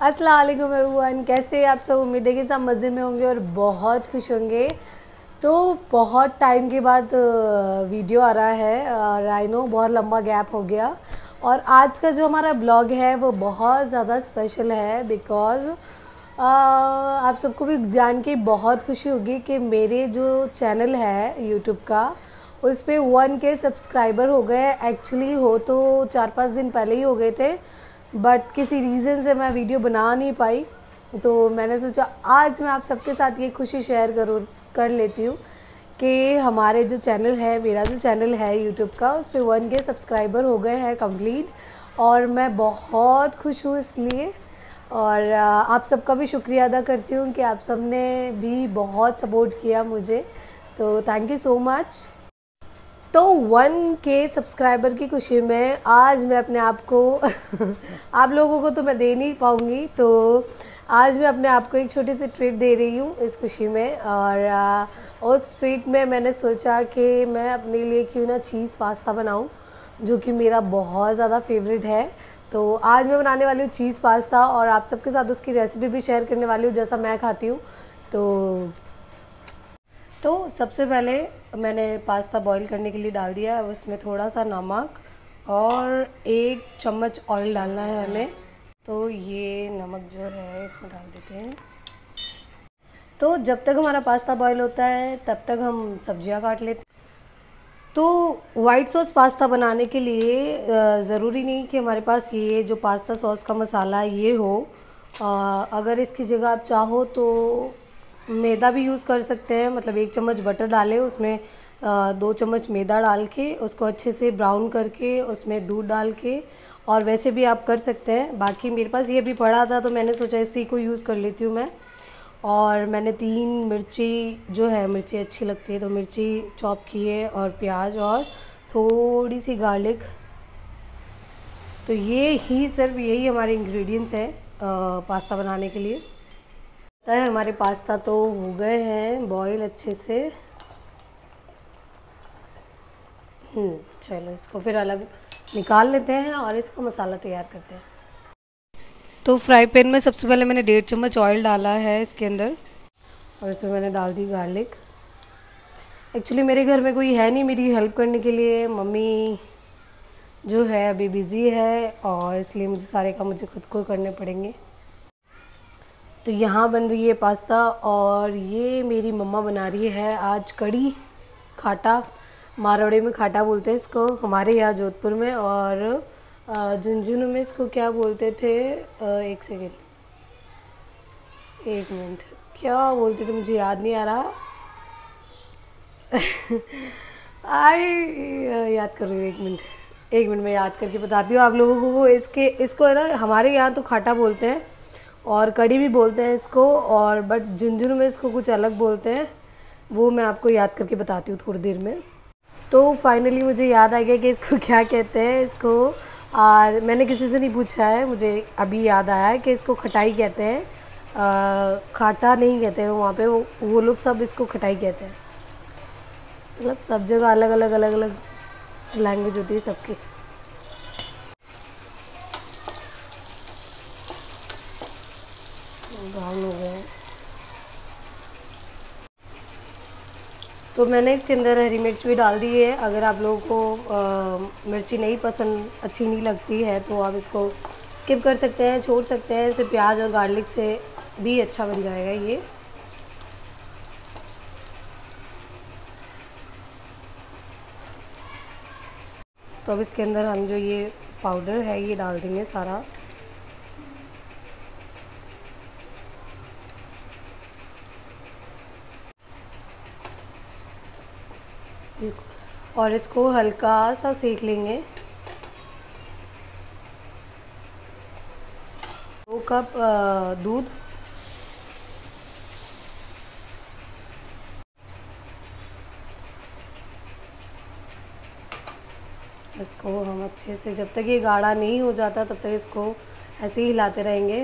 अस्सलाम वालेकुम एवरीवन, कैसे आप सब। उम्मीद है कि सब मज़े में होंगे और बहुत खुश होंगे। तो बहुत टाइम के बाद वीडियो आ रहा है और आई नो बहुत लंबा गैप हो गया। और आज का जो हमारा ब्लॉग है वो बहुत ज़्यादा स्पेशल है बिकॉज़ आप सबको भी जान के बहुत खुशी होगी कि मेरे जो चैनल है यूट्यूब का उस पर 1K सब्सक्राइबर हो गए। एक्चुअली हो तो 4-5 दिन पहले ही हो गए थे, बट किसी रीज़न से मैं वीडियो बना नहीं पाई। तो मैंने सोचा आज मैं आप सबके साथ ये खुशी शेयर कर लेती हूँ कि हमारे जो चैनल है, मेरा जो चैनल है यूट्यूब का, उस पर 1K सब्सक्राइबर हो गए हैं कंप्लीट। और मैं बहुत खुश हूँ इसलिए। और आप सबका भी शुक्रिया अदा करती हूँ कि आप सब ने भी बहुत सपोर्ट किया मुझे, तो थैंक यू सो मच। तो 1K सब्सक्राइबर की खुशी में आज मैं अपने आप को आप लोगों को तो मैं दे नहीं पाऊँगी, तो आज मैं अपने आप को एक छोटी सी ट्रीट दे रही हूँ इस खुशी में। और उस ट्रीट में मैंने सोचा कि मैं अपने लिए क्यों ना चीज़ पास्ता बनाऊँ, जो कि मेरा बहुत ज़्यादा फेवरेट है। तो आज मैं बनाने वाली हूँ चीज़ पास्ता और आप सबके साथ उसकी रेसिपी भी शेयर करने वाली हूँ जैसा मैं खाती हूँ। तो सबसे पहले मैंने पास्ता बॉईल करने के लिए डाल दिया है। उसमें थोड़ा सा नमक और 1 चम्मच ऑयल डालना है हमें। तो ये नमक जो है इसमें डाल देते हैं। तो जब तक हमारा पास्ता बॉईल होता है तब तक हम सब्जियां काट लेते हैं। तो वाइट सॉस पास्ता बनाने के लिए ज़रूरी नहीं कि हमारे पास ये जो पास्ता सॉस का मसाला है ये हो। अगर इसकी जगह आप चाहो तो मैदा भी यूज़ कर सकते हैं। मतलब 1 चम्मच बटर डालें, उसमें 2 चम्मच मैदा डाल के उसको अच्छे से ब्राउन करके उसमें दूध डाल के, और वैसे भी आप कर सकते हैं। बाकी मेरे पास ये भी पड़ा था तो मैंने सोचा इसी को यूज़ कर लेती हूँ मैं। और मैंने 3 मिर्ची जो है, मिर्ची अच्छी लगती है तो मिर्ची चॉप की है, और प्याज और थोड़ी सी गार्लिक। तो ये ही सिर्फ यही हमारे इंग्रेडिएंट्स हैं पास्ता बनाने के लिए। तो हमारे पास्ता तो हो गए हैं बॉईल अच्छे से। चलो इसको फिर अलग निकाल लेते हैं और इसका मसाला तैयार करते हैं। तो फ्राई पैन में सबसे पहले मैंने 1.5 चम्मच ऑयल डाला है इसके अंदर, और इसमें मैंने डाल दी गार्लिक। एक्चुअली मेरे घर में कोई है नहीं मेरी हेल्प करने के लिए, मम्मी जो है अभी बिज़ी है और इसलिए मुझे सारे काम मुझे खुद को करने पड़ेंगे। तो यहाँ बन रही है पास्ता और ये मेरी मम्मा बना रही है आज कड़ी खाटा। मारवाड़ी में खाटा बोलते हैं इसको हमारे यहाँ जोधपुर में, और झुंझुनू में इसको क्या बोलते थे, एक सेकेंड, एक मिनट, क्या बोलते थे मुझे याद नहीं आ रहा। याद कर रही हूँ, एक मिनट में याद करके बताती हूँ आप लोगों को। वो इसको है ना, हमारे यहाँ तो खाटा बोलते हैं और कड़ी भी बोलते हैं इसको, और बट झुंझुनू में इसको कुछ अलग बोलते हैं। वो मैं आपको याद करके बताती हूँ थोड़ी देर में। तो फाइनली मुझे याद आ गया कि इसको क्या कहते हैं इसको, और मैंने किसी से नहीं पूछा है, मुझे अभी याद आया है कि इसको खटाई कहते हैं। खाटा नहीं कहते हैं वहाँ पे, वो लोग सब इसको खटाई कहते हैं। मतलब सब जगह अलग अलग लैंग्वेज होती है सबकी। ब्राउन हो गए तो मैंने इसके अंदर हरी मिर्च भी डाल दी है। अगर आप लोगों को मिर्ची नहीं पसंद, अच्छी नहीं लगती है तो आप इसको स्किप कर सकते हैं, छोड़ सकते हैं। इसे प्याज और गार्लिक से भी अच्छा बन जाएगा ये। तो अब इसके अंदर हम जो ये पाउडर है ये डाल देंगे सारा। और इसको हल्का सा सेक लेंगे। 2 कप दूध, इसको हम अच्छे से, जब तक ये गाढ़ा नहीं हो जाता तब तक इसको ऐसे ही हिलाते रहेंगे।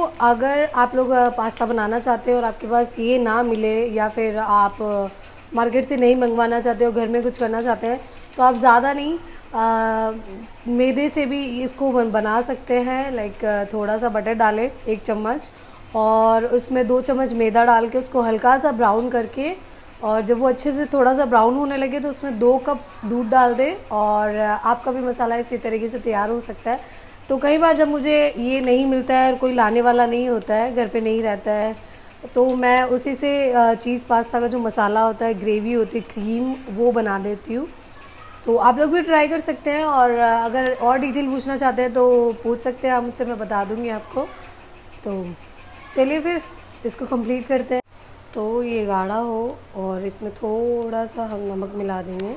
अगर आप लोग पास्ता बनाना चाहते हो और आपके पास ये ना मिले, या फिर आप मार्केट से नहीं मंगवाना चाहते हो, घर में कुछ करना चाहते हैं, तो आप ज़्यादा नहीं मैदे से भी इसको बना सकते हैं। लाइक थोड़ा सा बटर डालें 1 चम्मच, और उसमें 2 चम्मच मैदा डाल के उसको हल्का सा ब्राउन करके, और जब वो अच्छे से थोड़ा सा ब्राउन होने लगे तो उसमें 2 कप दूध डाल दें, और आपका भी मसाला इसी तरीके से तैयार हो सकता है। तो कई बार जब मुझे ये नहीं मिलता है और कोई लाने वाला नहीं होता है, घर पे नहीं रहता है, तो मैं उसी से चीज़ पास्ता का जो मसाला होता है, ग्रेवी होती है, क्रीम, वो बना लेती हूँ। तो आप लोग भी ट्राई कर सकते हैं, और अगर और डिटेल पूछना चाहते हैं तो पूछ सकते हैं आप मुझसे, मैं बता दूँगी आपको। तो चलिए फिर इसको कंप्लीट करते हैं। तो ये गाढ़ा हो और इसमें थोड़ा सा हम नमक मिला देंगे।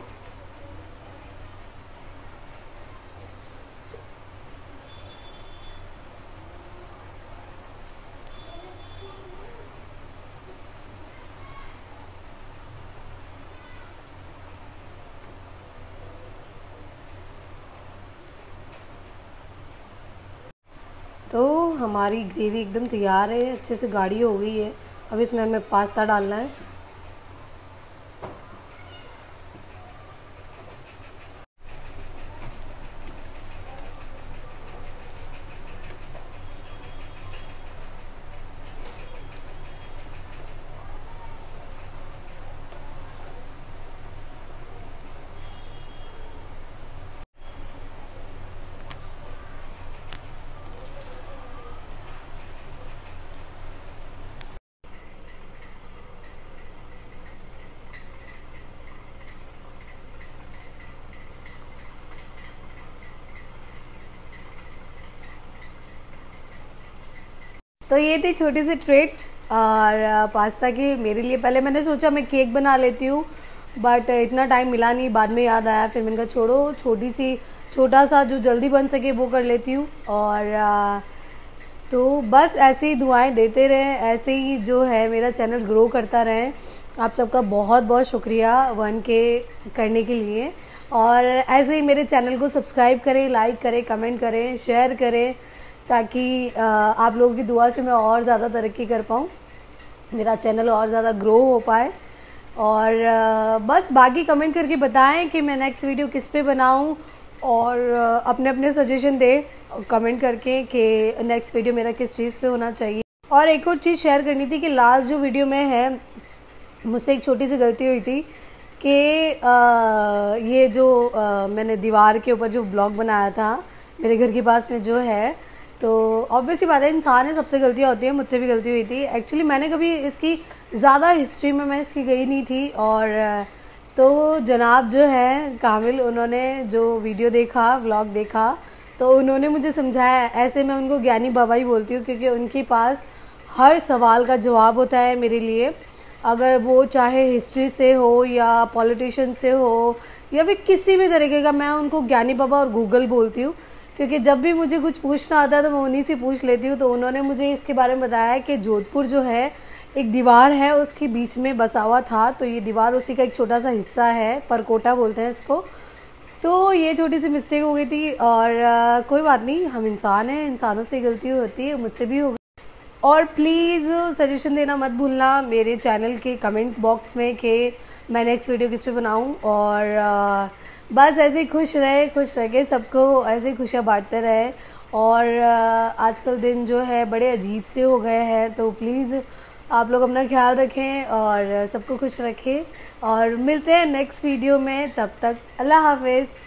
तो हमारी ग्रेवी एकदम तैयार है, अच्छे से गाढ़ी हो गई है। अब इसमें हमें पास्ता डालना है। तो ये थी छोटी सी ट्रीट और पास्ता की मेरे लिए। पहले मैंने सोचा मैं केक बना लेती हूँ, बट इतना टाइम मिला नहीं, बाद में याद आया, फिर मैंने कहा छोड़ो, छोटा सा जो जल्दी बन सके वो कर लेती हूँ। और तो बस ऐसे ही दुआएं देते रहें, ऐसे ही जो है मेरा चैनल ग्रो करता रहे। आप सबका बहुत बहुत शुक्रिया 1K करने के लिए, और ऐसे ही मेरे चैनल को सब्सक्राइब करें, लाइक करें, कमेंट करें, शेयर करें, ताकि आप लोगों की दुआ से मैं और ज़्यादा तरक्की कर पाऊँ, मेरा चैनल और ज़्यादा ग्रो हो पाए। और बस बाकी कमेंट करके बताएं कि मैं नेक्स्ट वीडियो किस पे बनाऊं, और अपने अपने सजेशन दें कमेंट करके कि नेक्स्ट वीडियो मेरा किस चीज़ पे होना चाहिए। और एक और चीज़ शेयर करनी थी कि लास्ट जो वीडियो में है, मुझसे एक छोटी सी गलती हुई थी कि ये जो मैंने दीवार के ऊपर जो ब्लॉग बनाया था मेरे घर के पास में जो है, तो ऑब्वियसली बात है, इंसान है, सबसे गलतियाँ होती हैं, मुझसे भी गलती हुई थी। एक्चुअली मैंने कभी इसकी ज़्यादा हिस्ट्री में मैं इसकी गई नहीं थी, और तो जनाब जो है कामिल, उन्होंने जो वीडियो देखा, व्लॉग देखा, तो उन्होंने मुझे समझाया। ऐसे मैं उनको ज्ञानी बाबा ही बोलती हूँ, क्योंकि उनके पास हर सवाल का जवाब होता है मेरे लिए, अगर वो चाहे हिस्ट्री से हो या पॉलिटिशियन से हो या फिर किसी भी तरीके का। मैं उनको ज्ञानी बाबा और गूगल बोलती हूँ, क्योंकि जब भी मुझे कुछ पूछना आता है तो मैं उन्हीं से पूछ लेती हूँ। तो उन्होंने मुझे इसके बारे में बताया कि जोधपुर जो है एक दीवार है, उसके बीच में बसा हुआ था, तो ये दीवार उसी का एक छोटा सा हिस्सा है, परकोटा बोलते हैं इसको। तो ये छोटी सी मिस्टेक हो गई थी, और कोई बात नहीं, हम इंसान हैं, इंसानों से गलती होती है, मुझसे भी हो गई। और प्लीज़ सजेशन देना मत भूलना मेरे चैनल के कमेंट बॉक्स में कि मैं नेक्स्ट वीडियो किस पे बनाऊं। और बस ऐसे ही खुश रह के सबको ऐसे ही खुशियाँ बांटते रहे। और आजकल दिन जो है बड़े अजीब से हो गए हैं, तो प्लीज़ आप लोग अपना ख्याल रखें और सबको खुश रखें, और मिलते हैं नेक्स्ट वीडियो में। तब तक अल्लाह हाफिज़।